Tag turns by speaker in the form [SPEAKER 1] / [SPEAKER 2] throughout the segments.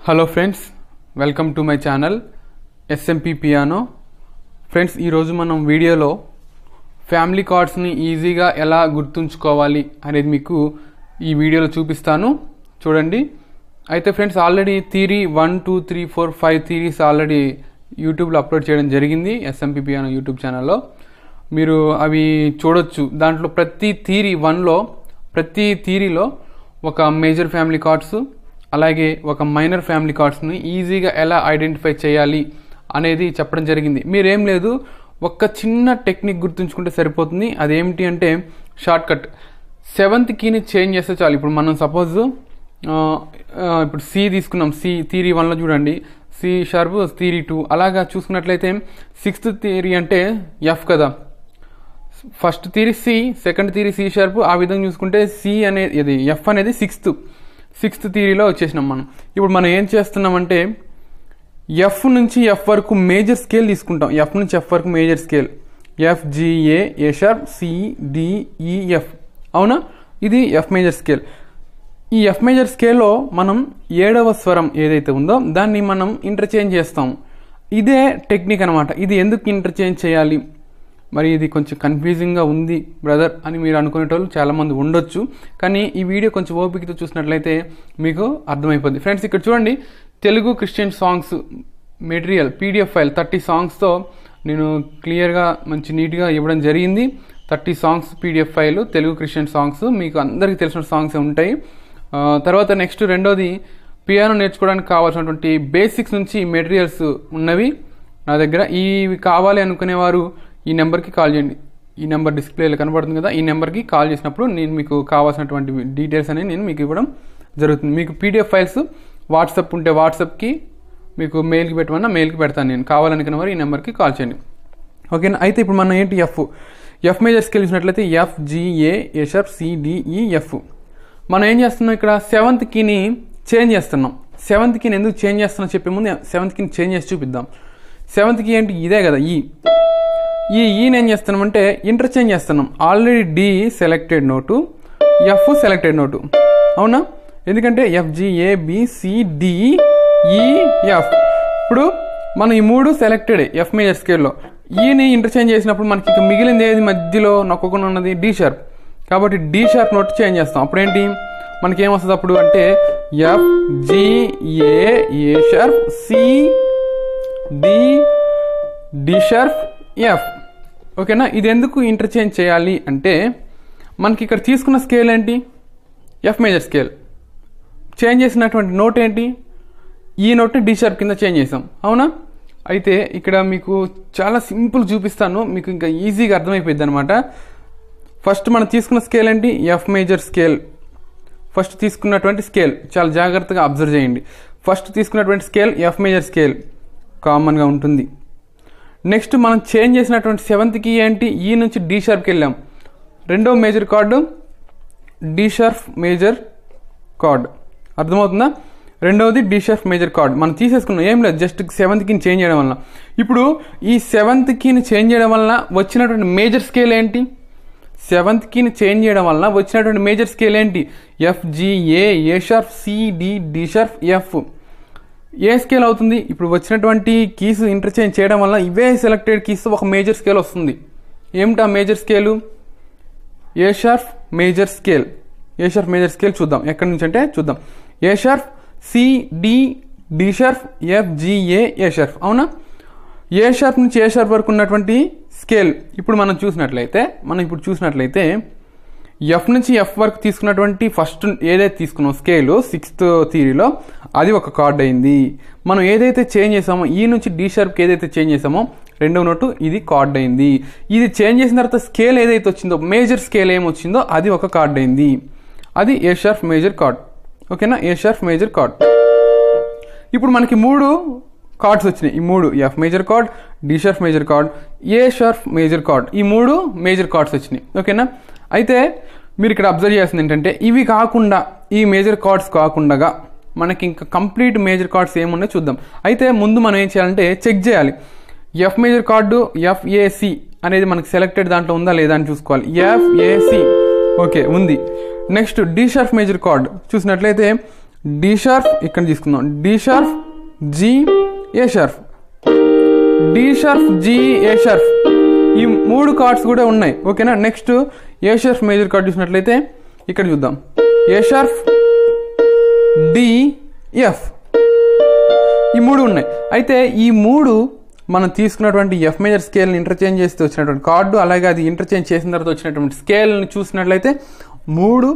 [SPEAKER 1] Hello friends, welcome to my channel SMP piano. Friends, ఈరోజు మనం వీడియోలో ఫ్యామిలీ కార్డ్స్ని ఈజీగా ఎలా గుర్తుంచుకోవాలి అనేది మీకు ఈ వీడియోలో చూపిస్తాను. చూడండి. అయితే friends, already theory 1, 2, 3, 4, 5 theories already యూట్యూబ్లో అప్లోడ్ చేయడం జరిగింది. SMP పియానో యూట్యూబ్ ఛానల్లో మీరు అవి చూడొచ్చు. దాంట్లో ప్రతి థియరీలో ఒక మేజర్ ఫ్యామిలీ కార్డ్స్ అలాగే ఒక మైనర్ ఫ్యామిలీ కార్డ్స్ని ఈజీగా ఎలా ఐడెంటిఫై చేయాలి అనేది చెప్పడం జరిగింది. మీరేం లేదు, ఒక చిన్న టెక్నిక్ గుర్తుంచుకుంటే సరిపోతుంది. అదేమిటి అంటే షార్ట్ కట్. 7th కీని చేంజ్ చేస్తే చాలు. ఇప్పుడు మనం సపోజ్ ఇప్పుడు సి తీసుకున్నాం. సి థియరీ 1లో చూడండి, సి షార్ప్ థియరీ 2 అలాగా చూసుకున్నట్లయితే 6th థియరీ అంటే ఎఫ్ కదా. First theory C, second theory C sharp. ఆ విధంగా చూసుకుంటే సి అనేది ఎఫ్ అనేది సిక్స్త్ థియరీలో వచ్చేసినాం మనం. ఇప్పుడు మనం ఏం చేస్తున్నామంటే ఎఫ్ నుంచి ఎఫ్ వరకు మేజర్ స్కేల్ తీసుకుంటాం. ఎఫ్ నుంచి ఎఫ్ వరకు major scale F, G, A sharp, C, D, E, F. అవునా? ఇది ఎఫ్ మేజర్ స్కేల్. ఈ ఎఫ్ మేజర్ స్కేల్లో మనం 7వ స్వరం ఏదైతే ఉందో దాన్ని మనం ఇంటర్చేంజ్ చేస్తాం. ఇదే టెక్నిక్ అనమాట. ఇది ఎందుకు ఇంటర్చేంజ్ చేయాలి, మరి ఇది కొంచెం కన్ఫ్యూజింగ్గా ఉంది బ్రదర్ అని మీరు అనుకునేటోళ్ళు చాలామంది ఉండొచ్చు. కానీ ఈ వీడియో కొంచెం ఓపికతో చూసినట్లయితే మీకు అర్థమైపోద్ది. ఫ్రెండ్స్, ఇక్కడ చూడండి, Telugu Christian songs material PDF file 30 సాంగ్స్తో నేను క్లియర్గా మంచి నీట్గా ఇవ్వడం జరిగింది. 30 songs PDF file, Telugu Christian songs. మీకు అందరికీ తెలిసిన సాంగ్స్ ఉంటాయి. తర్వాత నెక్స్ట్ రెండోది, పియానో నేర్చుకోవడానికి కావాల్సినటువంటి బేసిక్స్ నుంచి మెటీరియల్స్ ఉన్నవి నా దగ్గర. ఇవి కావాలి అనుకునేవారు ఈ నెంబర్కి కాల్ చేయండి. ఈ నెంబర్ డిస్ప్లేలో కనబడుతుంది కదా, ఈ నెంబర్కి కాల్ చేసినప్పుడు నేను మీకు కావాల్సినటువంటి డీటెయిల్స్ అనేవి నేను మీకు ఇవ్వడం జరుగుతుంది. మీకు PDF ఫైల్స్ వాట్సాప్ ఉంటే వాట్సాప్కి, మీకు మెయిల్కి పెట్టమన్నా మెయిల్కి పెడతాను నేను. కావాలనుకున్న వారు ఈ నెంబర్కి కాల్ చేయండి. ఓకేనా? అయితే ఇప్పుడు మనం ఏంటి ఎఫ్ మేజర్ స్కేల్ చూసినట్లయితే F, G, A sharp, C, D, E, F. మనం ఏం చేస్తున్నాం, ఇక్కడ 7th కీని చేంజ్ చేస్తున్నాం. 7th కీని ఎందుకు చేంజ్ చేస్తున్నాం చెప్పే ముందు 7th కీని చేంజ్ చేసి చూపిద్దాం. 7th కీ ఏంటి? ఇదే కదా, ఈని ఏం చేస్తున్నామంటే ఇంటర్చేంజ్ చేస్తున్నాం. Already D selected note, F selected note. అవునా? ఎందుకంటే F, G, A, B, C, D, E, F. ఇప్పుడు మనం ఈ 3 సెలెక్టెడ్ ఎఫ్ మేజర్ స్కేల్లో. ఈని ఇంటర్చేంజ్ చేసినప్పుడు మనకి ఇక మిగిలింది ఏది మధ్యలో నొక్కకుండా ఉన్నది? D sharp. కాబట్టి డి షార్ప్ నోట్ చేంజ్ చేస్తాం. అప్పుడు ఏంటి మనకి ఏమొస్తుంది అప్పుడు అంటే F, G, A sharp, C, D sharp, F. ఓకేనా? ఇది ఎందుకు ఇంటర్చేంజ్ చేయాలి అంటే మనకి ఇక్కడ తీసుకున్న స్కేల్ ఏంటి? F major scale. చేంజ్ చేసినటువంటి నోట్ ఏంటి? ఈ నోట్ని డి షార్ప్ కింద చేంజ్ చేసాం. అవునా? అయితే ఇక్కడ మీకు చాలా సింపుల్ చూపిస్తాను, మీకు ఇంకా ఈజీగా అర్థమైపోయింది అనమాట. ఫస్ట్ మనం తీసుకున్న స్కేల్ ఏంటి? F major scale. ఫస్ట్ తీసుకున్నటువంటి స్కేల్ చాలా జాగ్రత్తగా అబ్జర్వ్ చేయండి. ఫస్ట్ తీసుకున్నటువంటి స్కేల్ ఎఫ్ మేజర్ స్కేల్ కామన్గా ఉంటుంది. నెక్స్ట్ మనం చేంజ్ చేసినటువంటి 7th కీ ఏంటి? ఈ నుంచి డి షార్ప్కి వెళ్ళాం. రెండో major chord D sharp major chord. అర్థమవుతుందా? రెండవది డి షార్ప్ మేజర్ కార్డ్ మనం తీసేసుకున్నాం. ఏం లేదు, జస్ట్ 7th కీని చేంజ్ చేయడం వల్ల. ఇప్పుడు ఈ 7th కీని చేంజ్ చేయడం వల్ల వచ్చినటువంటి మేజర్ స్కేల్ ఏంటి? 7th కీని చేంజ్ చేయడం వల్ల వచ్చినటువంటి మేజర్ స్కేల్ ఏంటి? F, G, A sharp, C, D sharp, F. ఏ స్కేల్ అవుతుంది? ఇప్పుడు వచ్చినటువంటి కీస్ ఇంటర్చేంజ్ చేయడం వల్ల ఇవే సెలెక్టెడ్ కీస్ ఒక మేజర్ స్కేల్ వస్తుంది. ఏమిటా major scale? A sharp major scale. A sharp major scale చూద్దాం. ఎక్కడి నుంచి అంటే చూద్దాం. A sharp, C, D sharp, F, G, A sharp. అవునా? ఏ షార్ప్ నుంచి ఏ షార్ప్ వరకు ఉన్నటువంటి స్కేల్ ఇప్పుడు మనం చూసినట్లయితే ఎఫ్ నుంచి ఎఫ్ వరకు తీసుకున్నటువంటి ఫస్ట్ ఏదైతే తీసుకున్నాం స్కేల్ 6th థియరీలో, అది ఒక కార్డ్ అయింది. మనం ఏదైతే చేంజ్ చేసామో ఈ నుంచి డి షార్ప్కి ఏదైతే చేంజ్ చేసామో రెండవ నోటు, ఇది కార్డ్ అయింది. ఇది చేంజ్ చేసిన తర్వాత స్కేల్ ఏదైతే వచ్చిందో, మేజర్ స్కేల్ ఏమొచ్చిందో అది ఒక కార్డ్ అయింది. అది ఏ షార్ప్ మేజర్ కార్డ్. ఓకేనా? A sharp major chord. ఇప్పుడు మనకి 3 కార్డ్స్ వచ్చినాయి. ఈ 3 F major chord, D sharp major chord, A sharp major chord. ఈ 3 మేజర్ కార్డ్స్ వచ్చినాయి. ఓకేనా? అయితే మీరు ఇక్కడ అబ్జర్వ్ చేయాల్సింది ఏంటంటే ఇవి కాకుండా, ఈ మేజర్ కార్డ్స్ కాకుండా మనకి ఇంకా కంప్లీట్ మేజర్ కార్డ్స్ ఏమున్నాయో చూద్దాం. అయితే ముందు మనం ఏం చేయాలంటే చెక్ చేయాలి. ఎఫ్ మేజర్ కార్డు FAC అనేది మనకి సెలెక్టెడ్ దాంట్లో ఉందా లేదా అని చూసుకోవాలి. FAC ఓకే ఉంది. Next D sharp major chord చూసినట్లయితే డి షార్ప్ ఇక్కడ తీసుకుందాం, D sharp G A sharp, D sharp G A sharp, ఈ 3 కార్డ్స్ కూడా ఉన్నాయి. ఓకేనా. Next A sharp major chord చూసినట్లయితే ఇక్కడ చూద్దాం, ఏ షార్ప్ డి ఎఫ్, ఈ 3 ఉన్నాయి. అయితే ఈ 3 మనం తీసుకున్నటువంటి ఎఫ్ మేజర్ స్కేల్ని ఇంటర్చేంజ్ చేస్తే వచ్చినటువంటి కార్డు, అలాగే అది ఇంటర్చేంజ్ చేసిన తర్వాత వచ్చినటువంటి స్కేల్ని చూసినట్లయితే 3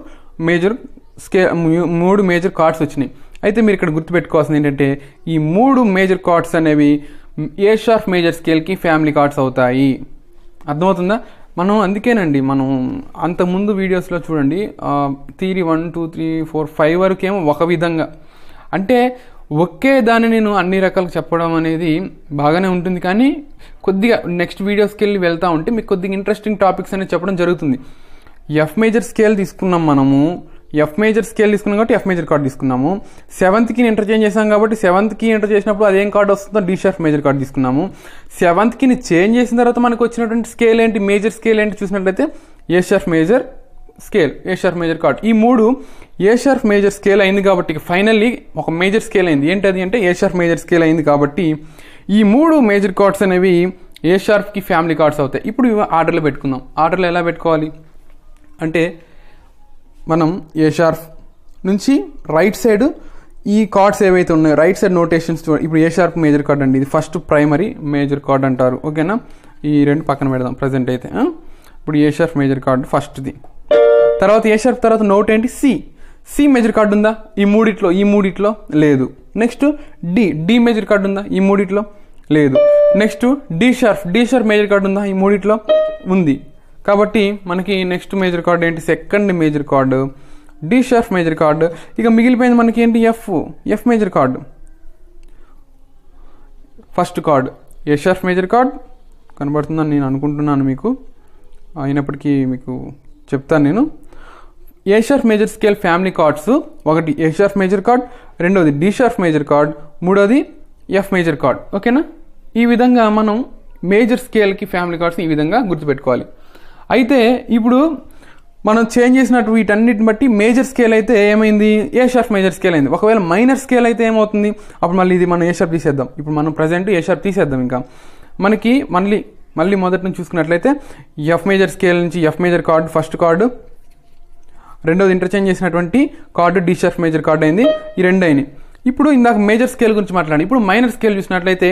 [SPEAKER 1] మేజర్ కార్డ్స్ వచ్చినాయి. అయితే మీరు ఇక్కడ గుర్తుపెట్టుకోవాల్సింది ఏంటంటే ఈ 3 మేజర్ కార్డ్స్ అనేవి ఏ షార్ప్ మేజర్ స్కేల్కి ఫ్యామిలీ కార్డ్స్ అవుతాయి. అర్థమవుతుందా? మనం అందుకేనండి మనం అంతకుముందు వీడియోస్లో చూడండి థియరీ 1 2 3 4 5 వరకు ఏమో ఒక విధంగా, అంటే ఒకే దాన్ని నేను అన్ని రకాలు చెప్పడం అనేది బాగానే ఉంటుంది, కానీ కొద్దిగా నెక్స్ట్ వీడియోస్కి వెళ్ళి వెళ్తూ ఉంటే మీకు కొద్దిగా ఇంట్రెస్టింగ్ టాపిక్స్ అనేది చెప్పడం జరుగుతుంది. ఎఫ్ మేజర్ స్కేల్ తీసుకున్నాం మనము, ఎఫ్ మేజర్ స్కేల్ తీసుకున్నాం కాబట్టి ఎఫ్ మేజర్ కార్డ్ తీసుకున్నాము. 7th ఇంటర్చేంజ్ చేసాం కాబట్టి 7th ఎంటర్ చేసినప్పుడు అదేం కార్డ్ వస్తుందో డి షార్ప్ మేజర్ కార్డ్ తీసుకున్నాము. 7th చేంజ్ చేసిన తర్వాత మనకు వచ్చినటువంటి స్కేల్ ఏంటి, మేజర్ స్కేల్ ఏంటి చూసినట్లయితే A sharp major scale, A sharp major chord. ఈ 3 ఏ షార్ప్ మేజర్ స్కేల్ అయింది కాబట్టి ఫైనల్లీ ఒక మేజర్ స్కేల్ అయింది. ఏంటది అంటే ఏ షార్ప్ మేజర్ స్కేల్ అయింది కాబట్టి ఈ 3 మేజర్ కార్డ్స్ అనేవి ఏ షార్ప్కి ఫ్యామిలీ కార్డ్స్ అవుతాయి. ఇప్పుడు ఆర్డర్లో పెట్టుకుందాం. ఆర్డర్లో ఎలా పెట్టుకోవాలి అంటే మనం ఏ షార్ప్ నుంచి రైట్ సైడ్ ఈ కార్డ్స్ ఏవైతే ఉన్నాయో రైట్ సైడ్ నోటేషన్స్, ఇప్పుడు ఏ షార్ప్ మేజర్ కార్డ్ అండి, ఇది ఫస్ట్ ప్రైమరీ మేజర్ కార్డ్ అంటారు. ఓకేనా. ఈ 2 పక్కన పెడదాం ప్రజెంట్ అయితే. ఇప్పుడు ఏ షార్ప్ మేజర్ కార్డు ఫస్ట్ది, తర్వాత ఏ షార్ప్ తర్వాత నోట్ ఏంటి సి మేజర్ కార్డు ఉందా ఈ మూడిట్లో లేదు. నెక్స్ట్ డి మేజర్ కార్డు ఉందా ఈ మూడిట్లో లేదు. Next D sharp major chord ఉందా ఈ మూడిట్లో ఉంది. కాబట్టి మనకి నెక్స్ట్ మేజర్ కార్డు ఏంటి, second major chord D sharp major chord. ఇక మిగిలిపోయింది మనకి ఏంటి F major chord. First chord A sharp major chord కనబడుతుందని నేను అనుకుంటున్నాను, మీకు అయినప్పటికీ మీకు చెప్తాను నేను. A sharp major scale family chords, ఒకటి ఏ షార్ప్ మేజర్ కార్డ్, రెండోది డి షార్ప్ మేజర్ కార్డ్, మూడోది ఎఫ్ మేజర్ కార్డ్. ఓకేనా. ఈ విధంగా మనం మేజర్ స్కేల్కి ఫ్యామిలీ కార్డ్స్ ఈ విధంగా గుర్తుపెట్టుకోవాలి. అయితే ఇప్పుడు మనం చేంజ్ చేసినట్టు వీటన్నిటిని బట్టి మేజర్ స్కేల్ అయితే ఏమైంది, ఏ షార్ప్ మేజర్ స్కేల్ అయింది. ఒకవేళ మైనర్ స్కేల్ అయితే ఏమవుతుంది, అప్పుడు మళ్ళీ ఇది మనం ఏ షార్ప్ తీసేద్దాం. ఇప్పుడు మనం ప్రజెంట్ ఏ షార్ప్ తీసేద్దాం. ఇంకా మనకి మళ్ళీ మొదటి నుంచి చూసుకున్నట్లయితే ఎఫ్ మేజర్ స్కేల్ నుంచి F major chord first chord, రెండోది ఇంటర్చేంజ్ చేసినటువంటి chord D sharp major chord అయింది. ఈ 2 అయినాయి. ఇప్పుడు ఇందాక మేజర్ స్కేల్ గురించి మాట్లాడి, ఇప్పుడు మైనర్ స్కేల్ చూసినట్లయితే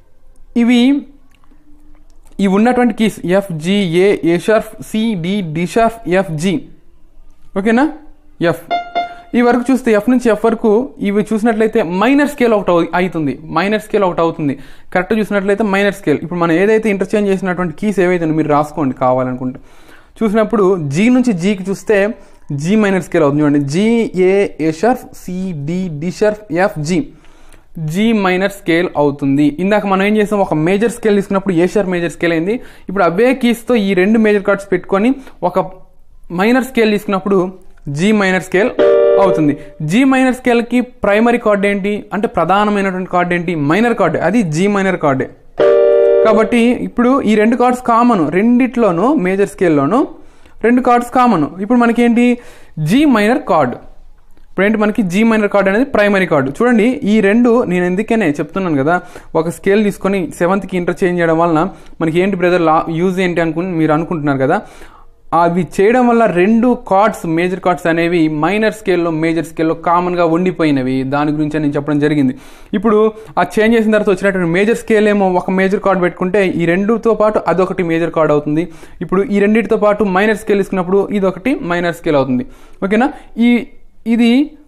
[SPEAKER 1] ఇవి ఉన్నటువంటి keys F G A sharp C D sharp F G. ఓకేనా. ఎఫ్ ఈ వరకు చూస్తే ఎఫ్ నుంచి ఎఫ్ వరకు ఇవి చూసినట్లయితే మైనర్ స్కేల్ ఒకటి అవుతుంది. కరెక్ట్ చూసినట్లయితే మైనర్ స్కేల్. ఇప్పుడు మనం ఏదైతే ఇంటర్చేంజ్ చేసినటువంటి కీస్ ఏవైతే మీరు రాసుకోండి కావాలనుకుంటే. చూసినప్పుడు జీ నుంచి జీకి చూస్తే జీ మైనర్ స్కేల్ అవుతుంది. చూడండి, G A sharp C D sharp F G minor scale అవుతుంది. ఇందాక మనం ఏం చేసాం, ఒక మేజర్ స్కేల్ తీసుకున్నప్పుడు ఏ షార్ప్ మేజర్ స్కేల్ అయింది. ఇప్పుడు అవే కీస్తో ఈ 2 మేజర్ కార్డ్స్ పెట్టుకొని ఒక మైనర్ స్కేల్ తీసుకున్నప్పుడు జీ మైనర్ స్కేల్ అవుతుంది. జీ మైనర్ స్కేల్కి ప్రైమరీ కార్డ్ ఏంటి అంటే ప్రధానమైనటువంటి కార్డ్ ఏంటి, మైనర్ కార్డే, అది జీ మైనర్ కార్డే. కాబట్టి ఇప్పుడు ఈ 2 కార్డ్స్ కామన్, రెండిట్లోనూ మేజర్ స్కేల్లోనూ 2 కార్డ్స్ కామన్. ఇప్పుడు మనకేంటి జీ మైనర్ కార్డ్. ఇప్పుడు ఏంటి మనకి జీ మైనర్ కార్డ్ అనేది ప్రైమరీ కార్డు. చూడండి ఈ 2 నేను ఎందుకనే చెప్తున్నాను కదా, ఒక స్కేల్ తీసుకొని 7th ఇంటర్చేంజ్ చేయడం వలన మనకి ఏంటి బ్రదర్ యూజ్ ఏంటి మీరు అనుకుంటున్నారు కదా. అవి చేయడం వల్ల 2 కార్డ్స్ మేజర్ కార్డ్స్ అనేవి మైనర్ స్కేల్లో మేజర్ స్కేల్లో కామన్గా ఉండిపోయినవి. దాని గురించి నేను చెప్పడం జరిగింది. ఇప్పుడు ఆ చేంజ్ చేసిన తర్వాత వచ్చినటువంటి మేజర్ స్కేల్ ఏమో ఒక మేజర్ కార్డ్ పెట్టుకుంటే ఈ 2తో పాటు అదొకటి మేజర్ కార్డ్ అవుతుంది. ఇప్పుడు ఈ 2తో పాటు మైనర్ స్కేల్ తీసుకున్నప్పుడు ఇదొకటి మైనర్ స్కేల్ అవుతుంది. ఓకేనా. ఇది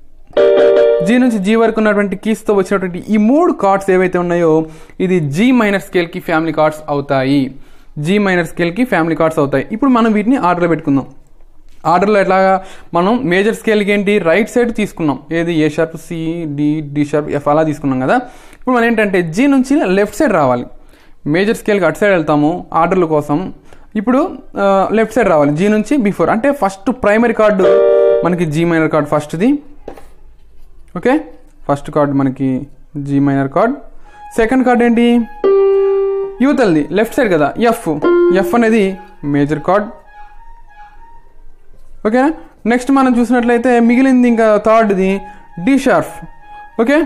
[SPEAKER 1] జీ నుంచి జీ వరకు ఉన్నటువంటి కీస్తో వచ్చినటువంటి ఈ 3 కార్డ్స్ ఏవైతే ఉన్నాయో ఇది జీ మైనర్ స్కేల్కి ఫ్యామిలీ కార్డ్స్ అవుతాయి. జీ మైనర్ స్కేల్కి ఫ్యామిలీ కార్డ్స్ అవుతాయి. ఇప్పుడు మనం వీటిని ఆర్డర్లో పెట్టుకుందాం. ఆర్డర్లో ఎట్లాగా మనం మేజర్ స్కేల్కి ఏంటి రైట్ సైడ్ తీసుకున్నాం, ఏది A sharp C D sharp F అలా తీసుకున్నాం కదా. ఇప్పుడు మనం ఏంటంటే జీ నుంచి లెఫ్ట్ సైడ్ రావాలి. మేజర్ స్కేల్కి అటు సైడ్ వెళ్తాము ఆర్డర్ల కోసం. ఇప్పుడు లెఫ్ట్ సైడ్ రావాలి, జీ నుంచి బిఫోర్ అంటే ఫస్ట్ ప్రైమరీ కార్డు మనకి జీ మైనర్ కార్డ్ ఫస్ట్ది. ఓకే, ఫస్ట్ కార్డ్ మనకి G minor chord. Second chord ఏంటి యువతల్ది లెఫ్ట్ సైడ్ కదా, ఎఫ్ అనేది మేజర్ కార్డ్. ఓకేనా. నెక్స్ట్ మనం చూసినట్లయితే మిగిలింది ఇంకా థర్డ్ది డి షార్ప్. ఓకే,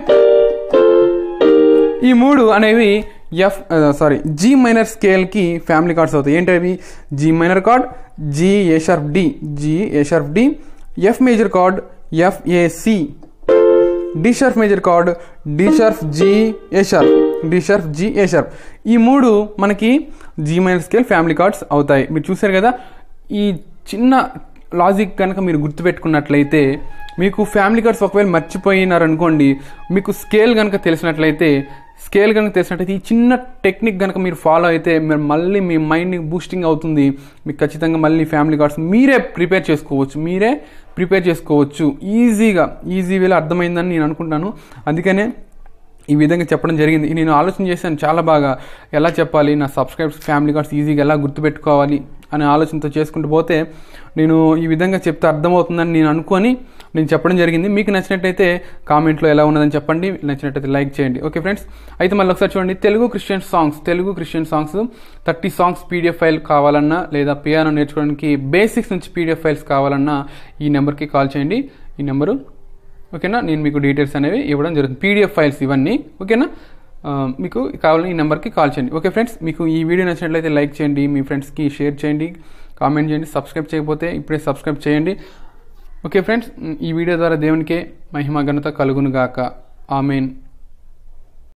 [SPEAKER 1] ఈ మూడు అనేవి జీ మైనర్ స్కేల్కి ఫ్యామిలీ కార్డ్స్ అవుతాయి. ఏంటవి? G minor chord, G A sharp D, G A sharp D, F major chord, F A C, D sharp major chord, D sharp G A sharp, D sharp G A sharp. ఈ మూడు మనకి G minor scale family chords అవుతాయి. మీరు చూసారు కదా, ఈ చిన్న logic కనుక మీరు గుర్తుపెట్టుకున్నట్లయితే మీకు ఫ్యామిలీ కార్డ్స్ ఒకవేళ మర్చిపోయినారనుకోండి, మీకు స్కేల్ కనుక తెలిసినట్లయితే ఈ చిన్న టెక్నిక్ కనుక మీరు ఫాలో అయితే మీరు మళ్ళీ మీ మైండ్ని బూస్టింగ్ అవుతుంది. మీకు ఖచ్చితంగా మళ్ళీ ఫ్యామిలీ కార్డ్స్ మీరే ప్రిపేర్ చేసుకోవచ్చు ఈజీ వేలో. అర్థమైందని నేను అనుకుంటాను. అందుకనే ఈ విధంగా చెప్పడం జరిగింది. నేను ఆలోచన చేశాను చాలా బాగా, ఎలా చెప్పాలి, నా సబ్స్క్రైబర్స్ ఫ్యామిలీ కార్డ్స్ ఈజీగా ఎలా గుర్తుపెట్టుకోవాలి అనే ఆలోచనతో చేసుకుంటూ పోతే నేను ఈ విధంగా చెప్తే అర్థమవుతుందని నేను చెప్పడం జరిగింది. మీకు నచ్చినట్టయితే కామెంట్లో ఎలా ఉన్నదని చెప్పండి, నచ్చినట్టయితే లైక్ చేయండి. ఓకే ఫ్రెండ్స్, అయితే మళ్ళీ ఒకసారి చూడండి. Telugu Christian songs 30 songs PDF file కావాలన్నా, లేదా పియానో నేర్చుకోవడానికి బేసిక్స్ నుంచి పీడిఎఫ్ ఫైల్స్ కావాలన్నా ఈ నెంబర్కి కాల్ చేయండి. ఈ నెంబరు ఓకేనా, నేను మీకు డీటెయిల్స్ అనేవి ఇవ్వడం జరుగుతుంది. పీడిఎఫ్ ఫైల్స్ ఇవన్నీ ఓకేనా, మీకు కావాలని ఈ నెంబర్కి కాల్ చేయండి. ఓకే ఫ్రెండ్స్, మీకు ఈ వీడియో నచ్చినట్లయితే లైక్ చేయండి, మీ ఫ్రెండ్స్కి షేర్ చేయండి, కామెంట్ చేయండి. సబ్స్క్రైబ్ చేయకపోతే ఇప్పుడే సబ్స్క్రైబ్ చేయండి. ఓకే ఫ్రెండ్స్, ఈ వీడియో ద్వారా దేవునికే మహిమ ఘనత కలుగును గాక. ఆమేన్.